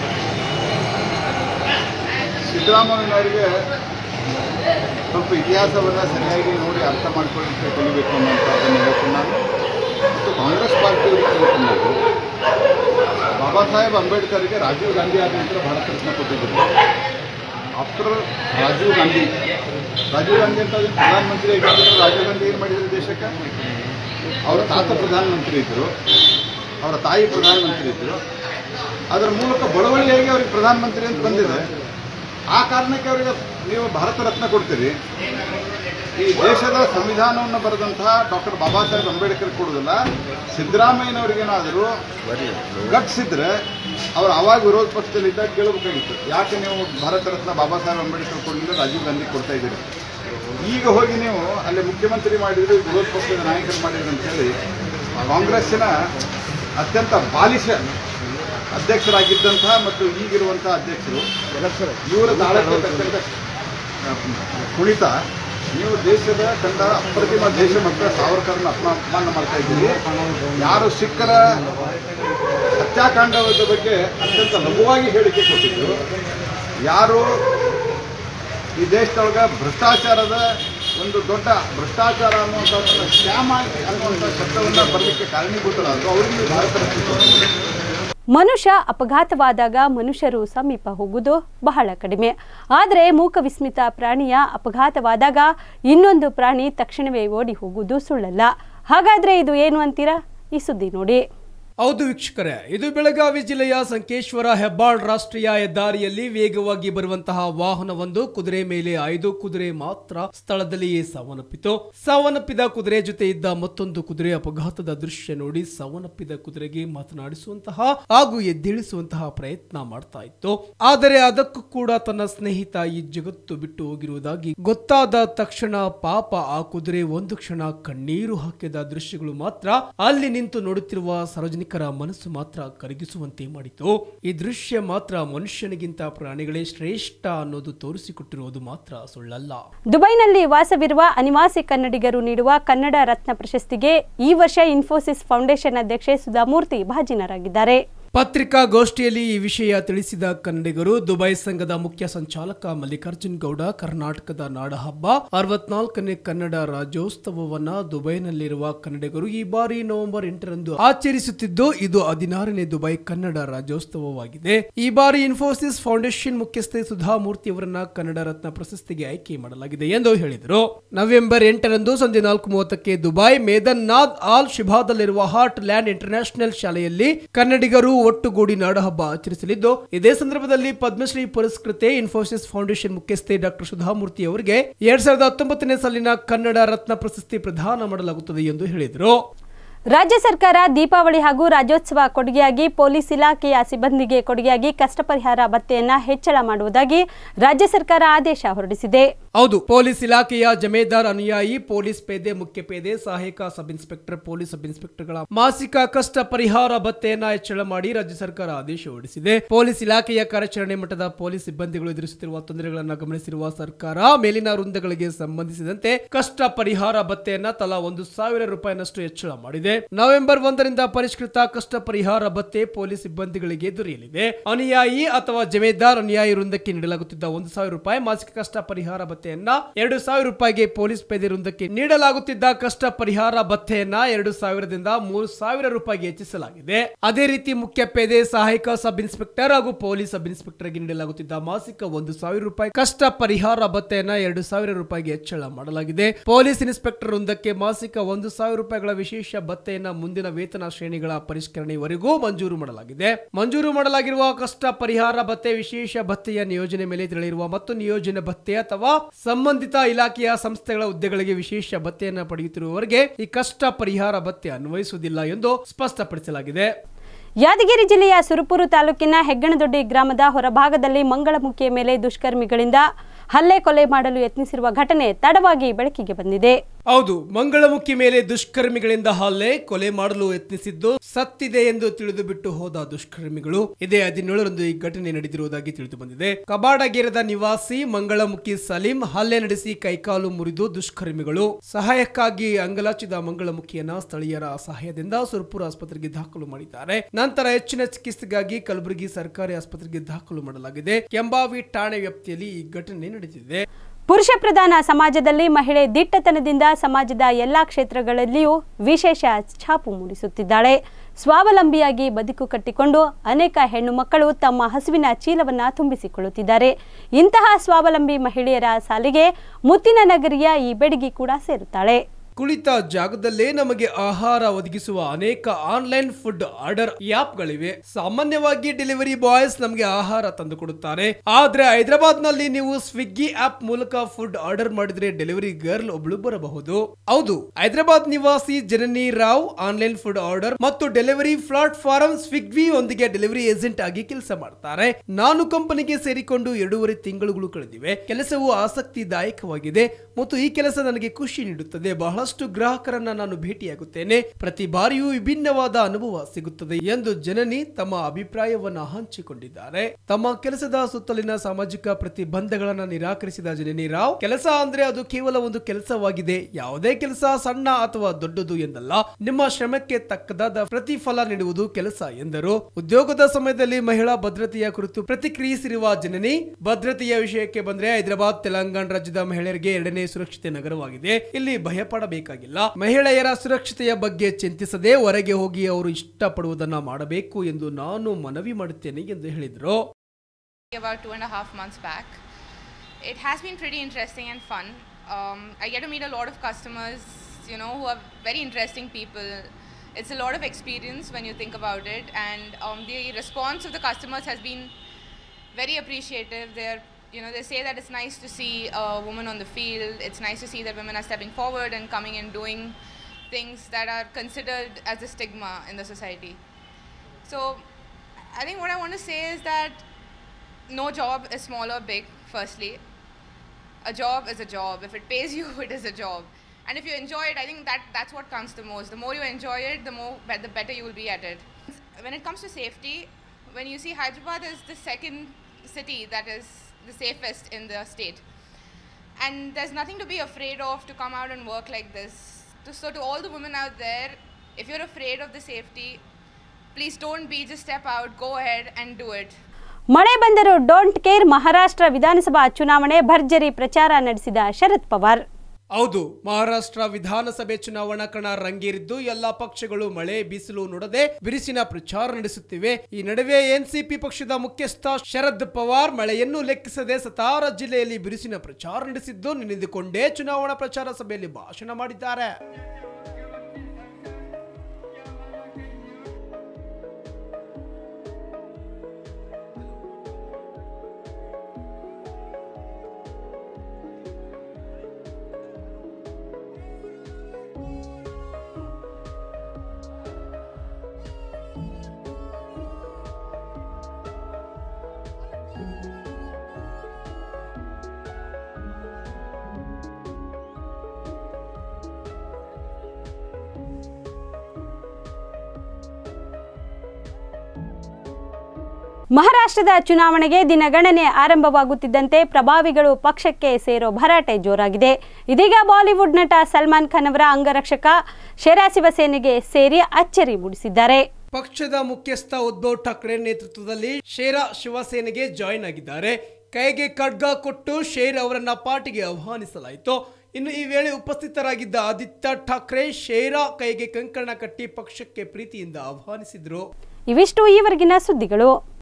ಸಿದ್ದರಾಮಯ್ಯನವರಿಗೆ ಸ್ವಲ್ಪ ಇತಿಹಾಸವನ್ನು ಸರಿಯಾಗಿ ನೋಡಿ ಅರ್ಥ ಮಾಡಿಕೊಳ್ಳಿಕ್ಕೆ ಕಲಿಬೇಕು ಅನ್ನೋಂಥದ್ದನ್ನು ಹೇಳ್ತೀನಿ ನಾನು. ಮತ್ತು ಕಾಂಗ್ರೆಸ್ ಪಾರ್ಟಿಯವರಿಗೆ ಹೇಳ್ತೀನಿ ನಾನು, ಬಾಬಾ ಸಾಹೇಬ್ ಅಂಬೇಡ್ಕರ್ಗೆ ರಾಜೀವ್ ಗಾಂಧಿ ಆದ ನಂತರ ಭಾರತ ರತ್ನ ಕೊಟ್ಟಿದ್ದರು. ಆಫ್ಟರ್ ರಾಜೀವ್ ಗಾಂಧಿ ಅಂತ ಪ್ರಧಾನಮಂತ್ರಿ ಆಗಿದ್ದರು. ರಾಜೀವ್ ಗಾಂಧಿ ಏನು ಮಾಡಿದ್ರು ದೇಶಕ್ಕೆ? ಅವರ ತಾತ ಪ್ರಧಾನಮಂತ್ರಿ ಇದ್ದರು, ಅವರ ತಾಯಿ ಪ್ರಧಾನಮಂತ್ರಿ ಇದ್ದರು. ಅದರ ಮೂಲಕ ಬಳುವಳಿಯಾಗಿ ಅವ್ರಿಗೆ ಪ್ರಧಾನಮಂತ್ರಿ ಅಂತ ಬಂದಿದೆ. ಆ ಕಾರಣಕ್ಕೆ ಅವರಿಗೆ ನೀವು ಭಾರತ ರತ್ನ ಕೊಡ್ತೀರಿ. ಈ ದೇಶದ ಸಂವಿಧಾನವನ್ನು ಬರೆದಂತಹ ಡಾಕ್ಟರ್ ಬಾಬಾ ಸಾಹೇಬ್ ಅಂಬೇಡ್ಕರ್ ಕೊಡೋದಿಲ್ಲ. ಸಿದ್ದರಾಮಯ್ಯನವ್ರಿಗೇನಾದರೂ ಗಟ್ಸ್ ಇದ್ರೆ ಅವರು ಅವಾಗ ವಿರೋಧ ಪಕ್ಷದಲ್ಲಿದ್ದಾಗ ಕೇಳಬೇಕಾಗಿತ್ತು, ಯಾಕೆ ನೀವು ಭಾರತ ರತ್ನ ಬಾಬಾ ಸಾಹೇಬ್ ಅಂಬೇಡ್ಕರ್ ಕೊಡಲಿಲ್ಲ, ರಾಜೀವ್ ಗಾಂಧಿ ಕೊಡ್ತಾ ಇದ್ದೀರಿ. ಈಗ ಹೋಗಿ ನೀವು ಅಲ್ಲಿ ಮುಖ್ಯಮಂತ್ರಿ ಮಾಡಿದ್ರು, ವಿರೋಧ ಪಕ್ಷದ ನಾಯಕರು ಮಾಡಿದ್ರು ಅಂತೇಳಿ ಕಾಂಗ್ರೆಸ್ಸಿನ ಅತ್ಯಂತ ಬಾಲಿಶ ಅಧ್ಯಕ್ಷರಾಗಿದ್ದಂತಹ ಮತ್ತು ಈಗಿರುವಂತಹ ಅಧ್ಯಕ್ಷರು ಇವರ ತಾಳಕ್ಕೆ ತಕ್ಕಂಥ ಕುಣಿತ ನೀವು ದೇಶದ ಕಂಡ ಅಪ್ರತಿಮ ದೇಶಭಕ್ತ ಸಾವರ್ಕರ್ನ ಅಪಮಾನ ಮಾಡ್ತಾ ಇದ್ದೀರಿ. ಯಾರು ಸಿಖ್ಖರ ಹತ್ಯಾಕಾಂಡದ ಬಗ್ಗೆ ಅತ್ಯಂತ ಲಘುವಾಗಿ ಹೇಳಿಕೆ ಕೊಟ್ಟಿದ್ದರು, ಯಾರು ಈ ದೇಶದೊಳಗೆ ಭ್ರಷ್ಟಾಚಾರದ ಒಂದು ದೊಡ್ಡ ಭ್ರಷ್ಟಾಚಾರ ಅನ್ನುವಂಥದ್ದನ್ನು ಸ್ಕ್ಯಾಮ್ ಅನ್ನುವಂಥ ಶಬ್ದವನ್ನು ಬರಲಿಕ್ಕೆ ಕಾರಣೀಭೂತರಾದರು. ಅವರಿಗೆ ಭಾರತ ರತ್ನ. ಮನುಷ್ಯ ಅಪಘಾತವಾದಾಗ ಮನುಷ್ಯರು ಸಮೀಪ ಹೋಗುವುದು ಬಹಳ ಕಡಿಮೆ. ಆದರೆ ಮೂಕ ವಿಸ್ಮಿತ ಪ್ರಾಣಿಯ ಅಪಘಾತವಾದಾಗ ಇನ್ನೊಂದು ಪ್ರಾಣಿ ತಕ್ಷಣವೇ ಓಡಿ ಹೋಗುವುದು ಸುಳ್ಳಲ್ಲ. ಹಾಗಾದ್ರೆ ಇದು ಏನು ಅಂತೀರಾ? ಈ ಸುದ್ದಿ ನೋಡಿ. ಹೌದು ವೀಕ್ಷಕರೇ, ಇದು ಬೆಳಗಾವಿ ಜಿಲ್ಲೆಯ ಸಂಕೇಶ್ವರ ಹೆಬ್ಬಾಳ್ ರಾಷ್ಟ್ರೀಯ ಹೆದ್ದಾರಿಯಲ್ಲಿ ವೇಗವಾಗಿ ಬರುವಂತಹ ವಾಹನವೊಂದು ಕುದುರೆ ಮೇಲೆ 5 ಕುದುರೆ ಮಾತ್ರ ಸ್ಥಳದಲ್ಲಿಯೇ ಸಾವನ್ನಪ್ಪಿತು. ಸಾವನ್ನಪ್ಪಿದ ಕುದುರೆ ಜೊತೆ ಇದ್ದ ಮತ್ತೊಂದು ಕುದುರೆ ಅಪಘಾತದ ದೃಶ್ಯ ನೋಡಿ ಸಾವನ್ನಪ್ಪಿದ ಕುದುರೆಗೆ ಮಾತನಾಡಿಸುವಂತಹ ಹಾಗೂ ಎದ್ದೇಳಿಸುವಂತಹ ಪ್ರಯತ್ನ ಮಾಡ್ತಾ ಇತ್ತು. ಆದರೆ ಅದಕ್ಕೂ ಕೂಡ ತನ್ನ ಸ್ನೇಹಿತ ಈ ಜಗತ್ತು ಬಿಟ್ಟು ಹೋಗಿರುವುದಾಗಿ ಗೊತ್ತಾದ ತಕ್ಷಣ ಪಾಪ ಆ ಕುದುರೆ ಒಂದು ಕ್ಷಣ ಕಣ್ಣೀರು ಹಾಕಿದ ದೃಶ್ಯಗಳು ಮಾತ್ರ ಅಲ್ಲಿ ನಿಂತು ನೋಡುತ್ತಿರುವ ಸಾರ್ವಜನಿಕ ಮನಸ್ಸು ಮಾತ್ರ ಕರಗಿಸುವಂತೆ ಮಾಡಿತು. ಈ ದೃಶ್ಯ ಮಾತ್ರ ಮನುಷ್ಯನಿಗಿಂತ ಪ್ರಾಣಿಗಳೇ ಶ್ರೇಷ್ಠ ಅನ್ನೋದು ತೋರಿಸಿಕೊಟ್ಟಿರುವುದು ಮಾತ್ರ ಸುಳ್ಳಲ್ಲ. ದುಬೈನಲ್ಲಿ ವಾಸವಿರುವ ಅನಿವಾಸಿ ಕನ್ನಡಿಗರು ನೀಡುವ ಕನ್ನಡ ರತ್ನ ಪ್ರಶಸ್ತಿಗೆ ಈ ವರ್ಷ ಇನ್ಫೋಸಿಸ್ ಫೌಂಡೇಶನ್ ಅಧ್ಯಕ್ಷೆ ಸುಧಾಮೂರ್ತಿ ಭಾಜನರಾಗಿದ್ದಾರೆ. ಪತ್ರಿಕಾಗೋಷ್ಠಿಯಲ್ಲಿ ಈ ವಿಷಯ ತಿಳಿಸಿದ ಕನ್ನಡಿಗರು, ದುಬೈ ಸಂಘದ ಮುಖ್ಯ ಸಂಚಾಲಕ ಮಲ್ಲಿಕಾರ್ಜುನ್ ಗೌಡ, ಕರ್ನಾಟಕದ ನಾಡಹಬ್ಬ 64ನೇ ಕನ್ನಡ ರಾಜ್ಯೋತ್ಸವವನ್ನ ದುಬೈನಲ್ಲಿರುವ ಕನ್ನಡಿಗರು ಈ ಬಾರಿ ನವೆಂಬರ್ 8ರಂದು ಆಚರಿಸುತ್ತಿದ್ದು, ಇದು 16ನೇ ದುಬೈ ಕನ್ನಡ ರಾಜ್ಯೋತ್ಸವವಾಗಿದೆ. ಈ ಬಾರಿ ಇನ್ಫೋಸಿಸ್ ಫೌಂಡೇಶನ್ ಮುಖ್ಯಸ್ಥೆ ಸುಧಾಮೂರ್ತಿ ಅವರನ್ನ ಕನ್ನಡ ರತ್ನ ಪ್ರಶಸ್ತಿಗೆ ಆಯ್ಕೆ ಮಾಡಲಾಗಿದೆ ಎಂದು ಹೇಳಿದರು. ನವೆಂಬರ್ 8ರಂದು ಸಂಜೆ 4:30ಕ್ಕೆ Dubai ಮೇದನ್ ನಾದ್ all ಶಿಬಾದಲ್ಲಿರುವ heart land international ಶಾಲೆಯಲ್ಲಿ ಕನ್ನಡಿಗರು ಒಟ್ಟುಗೂಡಿ ನಾಡಹಬ್ಬ ಆಚರಿಸಲಿದ್ದು, ಇದೇ ಸಂದರ್ಭದಲ್ಲಿ ಪದ್ಮಶ್ರೀ ಪುರಸ್ಕೃತೆ ಇನ್ಫೋಸಿಸ್ ಫೌಂಡೇಶನ್ ಮುಖ್ಯಸ್ಥೆ ಡಾಕ್ಟರ್ ಸುಧಾಮೂರ್ತಿ ಅವರಿಗೆ 2019ನೇ ಸಾಲಿನ ಕನ್ನಡ ರತ್ನ ಪ್ರಶಸ್ತಿ ಪ್ರದಾನ ಮಾಡಲಾಗುತ್ತದೆ ಎಂದು ಹೇಳಿದರು. ರಾಜ್ಯ ಸರ್ಕಾರ ದೀಪಾವಳಿ ಹಾಗೂ ರಾಜ್ಯೋತ್ಸವ ಕೊಡುಗೆಯಾಗಿ ಪೊಲೀಸ್ ಇಲಾಖೆಯ ಸಿಬ್ಬಂದಿಗೆ ಕೊಡುಗೆಯಾಗಿ ಕಷ್ಟ ಪರಿಹಾರ ಭತ್ಯೆಯನ್ನ ಹೆಚ್ಚಳ ಮಾಡುವುದಾಗಿ ರಾಜ್ಯ ಸರ್ಕಾರ ಆದೇಶ ಹೊರಡಿಸಿದೆ. ಹೌದು, ಪೊಲೀಸ್ ಇಲಾಖೆಯ ಜಮೇದಾರ್, ಅನುಯಾಯಿ, ಪೊಲೀಸ್ ಪೇದೆ, ಮುಖ್ಯ ಪೇದೆ, ಸಹಾಯಕ ಸಬ್ ಇನ್ಸ್ಪೆಕ್ಟರ್, ಪೊಲೀಸ್ ಸಬ್ ಇನ್ಸ್ಪೆಕ್ಟರ್ಗಳ ಮಾಸಿಕ ಕಷ್ಟ ಪರಿಹಾರ ಭತ್ಯೆಯನ್ನ ಹೆಚ್ಚಳ ಮಾಡಿ ರಾಜ್ಯ ಸರ್ಕಾರ ಆದೇಶ ಹೊರಡಿಸಿದೆ. ಪೊಲೀಸ್ ಇಲಾಖೆಯ ಕಾರ್ಯಾಚರಣೆ ಮಟ್ಟದ ಪೊಲೀಸ್ ಸಿಬ್ಬಂದಿಗಳು ಎದುರಿಸುತ್ತಿರುವ ತೊಂದರೆಗಳನ್ನು ಗಮನಿಸಿರುವ ಸರ್ಕಾರ ಮೇಲಿನ ವೃಂದಗಳಿಗೆ ಸಂಬಂಧಿಸಿದಂತೆ ಕಷ್ಟ ಪರಿಹಾರ ಭತ್ಯೆಯನ್ನ ತಲಾ 1,000 ರೂಪಾಯಿನಷ್ಟು ಹೆಚ್ಚಳ ಮಾಡಿದೆ. ನವೆಂಬರ್ 1ರಿಂದ ಪರಿಷ್ಕೃತ ಕಷ್ಟ ಪರಿಹಾರ ಭತ್ಯೆ ಪೊಲೀಸ್ ಸಿಬ್ಬಂದಿಗಳಿಗೆ ದೊರೆಯಲಿದೆ. ಅನುಯಾಯಿ ಅಥವಾ ಜಮೇದಾರ್ ಅನುಯಾಯಿ ವೃಂದಕ್ಕೆ ನೀಡಲಾಗುತ್ತಿದ್ದ 1,000 ರೂಪಾಯಿ ಮಾಸಿಕ ಕಷ್ಟ ಪರಿಹಾರ ಭತ್ಯೆಯನ್ನ 2,000 ರೂಪಾಯಿಗೆ, ಪೊಲೀಸ್ ಪೇದೆ ವೃಂದಕ್ಕೆ ನೀಡಲಾಗುತ್ತಿದ್ದ ಕಷ್ಟ ಪರಿಹಾರ ಭತ್ಯೆಯನ್ನ 2,000ದಿಂದ 3,000 ರೂಪಾಯಿಗೆ ಹೆಚ್ಚಿಸಲಾಗಿದೆ. ಅದೇ ರೀತಿ ಮುಖ್ಯ ಪೇದೆ, ಸಹಾಯಕ ಸಬ್ ಇನ್ಸ್ಪೆಕ್ಟರ್ ಹಾಗೂ ಪೊಲೀಸ್ ಸಬ್ ಇನ್ಸ್ಪೆಕ್ಟರ್ಗೆ ನೀಡಲಾಗುತ್ತಿದ್ದ ಮಾಸಿಕ 1,000 ರೂಪಾಯಿ ಕಷ್ಟ ಪರಿಹಾರ ಭತ್ಯೆಯನ್ನ 2,000 ರೂಪಾಯಿಗೆ ಹೆಚ್ಚಳ ಮಾಡಲಾಗಿದೆ. ಪೊಲೀಸ್ ಇನ್ಸ್ಪೆಕ್ಟರ್ ವೃಂದಕ್ಕೆ ಮಾಸಿಕ 1,000 ರೂಪಾಯಿಗಳ ವಿಶೇಷ ಭತ್ಯೆಯನ್ನ ಮುಂದಿನ ವೇತನ ಶ್ರೇಣಿಗಳ ಪರಿಷ್ಕರಣೆವರೆಗೂ ಮಂಜೂರು ಮಾಡಲಾಗಿದೆ. ಮಂಜೂರು ಮಾಡಲಾಗಿರುವ ಕಷ್ಟ ಪರಿಹಾರ ಭತ್ಯೆ ವಿಶೇಷ ಭತ್ಯೆಯ ನಿಯೋಜನೆ ಮೇಲೆ ತೆರಳಿರುವ ಮತ್ತು ನಿಯೋಜನೆ ಭತ್ಯೆ ಅಥವಾ ಸಂಬಂಧಿತ ಇಲಾಖೆಯ ಸಂಸ್ಥೆಗಳ ಹುದ್ದೆಗಳಿಗೆ ವಿಶೇಷ ಭತ್ಯೆಯನ್ನು ಪಡೆಯುತ್ತಿರುವವರಿಗೆ ಈ ಕಷ್ಟ ಪರಿಹಾರ ಭತ್ಯೆ ಅನ್ವಯಿಸುವುದಿಲ್ಲ ಎಂದು ಸ್ಪಷ್ಟಪಡಿಸಲಾಗಿದೆ. ಯಾದಗಿರಿ ಜಿಲ್ಲೆಯ ಸುರಪುರ ತಾಲೂಕಿನ ಹೆಗ್ಗಣದೊಡ್ಡಿ ಗ್ರಾಮದ ಹೊರಭಾಗದಲ್ಲಿ ಮಂಗಳಮುಖಿಯ ಮೇಲೆ ದುಷ್ಕರ್ಮಿಗಳಿಂದ ಹಲ್ಲೆ ಕೊಲೆ ಮಾಡಲು ಯತ್ನಿಸಿರುವ ಘಟನೆ ತಡವಾಗಿ ಬೆಳಕಿಗೆ ಬಂದಿದೆ. ಹೌದು, ಮಂಗಳಮುಖಿ ಮೇಲೆ ದುಷ್ಕರ್ಮಿಗಳಿಂದ ಹಲ್ಲೆ ಕೊಲೆ ಮಾಡಲು ಯತ್ನಿಸಿದ್ದು ಸತ್ತಿದೆ ಎಂದು ತಿಳಿದು ಬಿಟ್ಟು ಹೋದ ದುಷ್ಕರ್ಮಿಗಳು ಇದೇ 17ರಂದು ಈ ಘಟನೆ ನಡೆದಿರುವುದಾಗಿ ತಿಳಿದು ಬಂದಿದೆ. ಕಬಾಡಗೇರದ ನಿವಾಸಿ ಮಂಗಳಮುಖಿ ಸಲೀಂ ಹಲ್ಲೆ ನಡೆಸಿ ಕೈಕಾಲು ಮುರಿದು ದುಷ್ಕರ್ಮಿಗಳು ಸಹಾಯಕ್ಕಾಗಿ ಅಂಗಲಾಚಿದ ಮಂಗಳಮುಖಿಯನ್ನ ಸ್ಥಳೀಯರ ಸಹಾಯದಿಂದ ಸುರಪುರ ಆಸ್ಪತ್ರೆಗೆ ದಾಖಲು ಮಾಡಿದ್ದಾರೆ. ನಂತರ ಹೆಚ್ಚಿನ ಚಿಕಿತ್ಸೆಗಾಗಿ ಕಲಬುರಗಿ ಸರ್ಕಾರಿ ಆಸ್ಪತ್ರೆಗೆ ದಾಖಲು ಮಾಡಲಾಗಿದೆ. ಕೆಂಬಾವಿ ಠಾಣೆ ವ್ಯಾಪ್ತಿಯಲ್ಲಿ ಈ ಘಟನೆ ನಡೆದಿದೆ. ಪುರುಷ ಪ್ರಧಾನ ಸಮಾಜದಲ್ಲಿ ಮಹಿಳೆ ದಿಟ್ಟತನದಿಂದ ಸಮಾಜದ ಎಲ್ಲಾ ಕ್ಷೇತ್ರಗಳಲ್ಲಿಯೂ ವಿಶೇಷ ಛಾಪು ಮೂಡಿಸುತ್ತಿದ್ದಾಳೆ. ಸ್ವಾವಲಂಬಿಯಾಗಿ ಬದುಕು ಕಟ್ಟಿಕೊಂಡು ಅನೇಕ ಹೆಣ್ಣು ಮಕ್ಕಳು ತಮ್ಮ ಹಸುವಿನ ಚೀಲವನ್ನ ತುಂಬಿಸಿಕೊಳ್ಳುತ್ತಿದ್ದಾರೆ. ಇಂತಹ ಸ್ವಾವಲಂಬಿ ಮಹಿಳೆಯರ ಸಾಲಿಗೆ ಮುತ್ತಿನ ನಗರಿಯ ಈ ಬೆಡಗಿ ಕೂಡ ಸೇರುತ್ತಾಳೆ. ಕುಳಿತ ಜಾಗದಲ್ಲೇ ನಮಗೆ ಆಹಾರ ಒದಗಿಸುವ ಅನೇಕ ಆನ್ಲೈನ್ ಫುಡ್ ಆರ್ಡರ್ ಆಪ್ಗಳಿವೆ. ಸಾಮಾನ್ಯವಾಗಿ ಡೆಲಿವರಿ ಬಾಯ್ಸ್ ನಮಗೆ ಆಹಾರ ತಂದು ಕೊಡುತ್ತಾರೆ. ಆದ್ರೆ ಹೈದರಾಬಾದ್ ನಲ್ಲಿ ನೀವು ಸ್ವಿಗ್ಗಿ ಆಪ್ ಮೂಲಕ ಫುಡ್ ಆರ್ಡರ್ ಮಾಡಿದ್ರೆ ಡೆಲಿವರಿ ಗರ್ಲ್ ಒಬ್ಳು ಬರಬಹುದು. ಹೌದು, ಹೈದರಾಬಾದ್ ನಿವಾಸಿ Janani Rao online food order ಮತ್ತು ಡೆಲಿವರಿ ಪ್ಲಾಟ್ಫಾರ್ಮ್ ಸ್ವಿಗ್ಗಿ ಒಂದಿಗೆ ಡೆಲಿವರಿ ಏಜೆಂಟ್ ಆಗಿ ಕೆಲಸ ಮಾಡ್ತಾರೆ. ನಾನು ಕಂಪನಿಗೆ ಸೇರಿಕೊಂಡು 2.5 ತಿಂಗಳುಗಳು ಕಳೆದಿವೆ. ಕೆಲಸವು ಆಸಕ್ತಿದಾಯಕವಾಗಿದೆ ಮತ್ತು ಈ ಕೆಲಸ ನನಗೆ ಖುಷಿ ನೀಡುತ್ತದೆ. ಬಹಳ ಬಹಳಷ್ಟು ಗ್ರಾಹಕರನ್ನ ನಾನು ಭೇಟಿಯಾಗುತ್ತೇನೆ. ಪ್ರತಿ ಬಾರಿಯೂ ವಿಭಿನ್ನವಾದ ಅನುಭವ ಸಿಗುತ್ತದೆ ಎಂದು ಜನನಿ ತಮ್ಮ ಅಭಿಪ್ರಾಯವನ್ನ ಹಂಚಿಕೊಂಡಿದ್ದಾರೆ. ತಮ್ಮ ಕೆಲಸದ ಸುತ್ತಲಿನ ಸಾಮಾಜಿಕ ಪ್ರತಿಬಂಧಗಳನ್ನ ನಿರಾಕರಿಸಿದ ಜನನಿ ರಾವ್, ಕೆಲಸ ಅಂದ್ರೆ ಅದು ಕೇವಲ ಒಂದು ಕೆಲಸವಾಗಿದೆ. ಯಾವುದೇ ಕೆಲಸ ಸಣ್ಣ ಅಥವಾ ದೊಡ್ಡದು ಎಂದಲ್ಲ, ನಿಮ್ಮ ಶ್ರಮಕ್ಕೆ ತಕ್ಕದಾದ ಪ್ರತಿಫಲ ನೀಡುವುದು ಕೆಲಸ ಎಂದರು. ಉದ್ಯೋಗದ ಸಮಯದಲ್ಲಿ ಮಹಿಳಾ ಭದ್ರತೆಯ ಕುರಿತು ಪ್ರತಿಕ್ರಿಯಿಸಿರುವ ಜನನಿ, ಭದ್ರತೆಯ ವಿಷಯಕ್ಕೆ ಬಂದ್ರೆ ಹೈದರಾಬಾದ್ ತೆಲಂಗಾಣ ರಾಜ್ಯದ ಮಹಿಳೆಯರಿಗೆ 2ನೇ ಸುರಕ್ಷಿತ ನಗರವಾಗಿದೆ. ಇಲ್ಲಿ ಭಯಪಡಬೇಕಾಗಿಲ್ಲ. ಮಹಿಳೆಯರ ಸುರಕ್ಷತೆಯ ಬಗ್ಗೆ ಚಿಂತಿಸದೆ ಹೊರಗೆ ಹೋಗಿ ಅವರು ಇಷ್ಟಪಡುವುದನ್ನು ಮಾಡಬೇಕು ಎಂದು ನಾನು ಮನವಿ ಮಾಡುತ್ತೇನೆ ಎಂದು ಹೇಳಿದರು. About 2.5 months back, it has been pretty interesting and fun. I get to meet a lot of customers, you know, who are very interesting people. It's a lot of experience when you think about it, and the response of the customers has been very appreciative. They say that it's nice to see a woman on the field. It's nice to see that women are stepping forward and coming and doing things that are considered as a stigma in the society. So I think what I want to say is that no job is small or big. Firstly, a job is a job. If it pays you, it is a job. And if you enjoy it, I think that's what counts the most. The more you enjoy it, the better you will be at it. When it comes to safety, when you see Hyderabad is the second city that is the safest in the state. And there's nothing to be afraid of to come out and work like this. So to all the women out there, if you're afraid of the safety, please don't be, just step out, go ahead and do it. ಮಳೆ ಬಂದರೂ don't care. Maharashtra ವಿಧಾನಸಭಾ ಚುನಾವಣೆ ಭರ್ಜರಿ ಪ್ರಚಾರ ನಡೆಸಿದ ಶರದ್ ಪವಾರ್. ಹೌದು, ಮಹಾರಾಷ್ಟ್ರ ವಿಧಾನಸಭೆ ಚುನಾವಣಾ ಕಣ ರಂಗೇರಿದ್ದು ಎಲ್ಲಾ ಪಕ್ಷಗಳು ಮಳೆ ಬಿಸಿಲು ನೋಡದೆ ಬಿರುಸಿನ ಪ್ರಚಾರ ನಡೆಸುತ್ತಿವೆ. ಈ ನಡುವೆ ಎನ್ಸಿಪಿ ಪಕ್ಷದ ಮುಖ್ಯಸ್ಥ ಶರದ್ ಪವಾರ್ ಮಳೆಯನ್ನು ಲೆಕ್ಕಿಸದೆ ಸತಾರಾ ಜಿಲ್ಲೆಯಲ್ಲಿ ಬಿರುಸಿನ ಪ್ರಚಾರ ನಡೆಸಿದ್ದು ನೆನೆದುಕೊಂಡೇ ಚುನಾವಣಾ ಪ್ರಚಾರ ಸಭೆಯಲ್ಲಿ ಭಾಷಣ ಮಾಡಿದ್ದಾರೆ. ಮಹಾರಾಷ್ಟ್ರದ ಚುನಾವಣೆಗೆ ದಿನಗಣನೆ ಆರಂಭವಾಗುತ್ತಿದ್ದಂತೆ ಪ್ರಭಾವಿಗಳು ಪಕ್ಷಕ್ಕೆ ಸೇರೋ ಭರಾಟೆ ಜೋರಾಗಿದೆ. ಇದೀಗ ಬಾಲಿವುಡ್ ನಟ ಸಲ್ಮಾನ್ ಖಾನ್ ಅವರ ಅಂಗರಕ್ಷಕ ಶೇರಾ ಶಿವಸೇನೆಗೆ ಸೇರಿ ಅಚ್ಚರಿ ಮೂಡಿಸಿದ್ದಾರೆ. ಪಕ್ಷದ ಮುಖ್ಯಸ್ಥ ಉದ್ಧವ್ ಠಾಕ್ರೆ ನೇತೃತ್ವದಲ್ಲಿ ಶೇರಾ ಶಿವಸೇನೆಗೆ ಜಾಯಿನ್ ಆಗಿದ್ದಾರೆ. ಕೈಗೆ ಖಡ್ಗ ಕೊಟ್ಟು ಶೇರ್ ಅವರನ್ನ ಪಾರ್ಟಿಗೆ ಆಹ್ವಾನಿಸಲಾಯಿತು. ಇನ್ನು ಈ ವೇಳೆ ಉಪಸ್ಥಿತರಾಗಿದ್ದ ಆದಿತ್ಯ ಠಾಕ್ರೆ ಶೇರಾ ಕೈಗೆ ಕಂಕಣ ಕಟ್ಟಿ ಪಕ್ಷಕ್ಕೆ ಪ್ರೀತಿಯಿಂದ ಆಹ್ವಾನಿಸಿದ್ರು. ಇವಿಷ್ಟು ಈವರೆಗಿನ ಸುದ್ದಿಗಳು.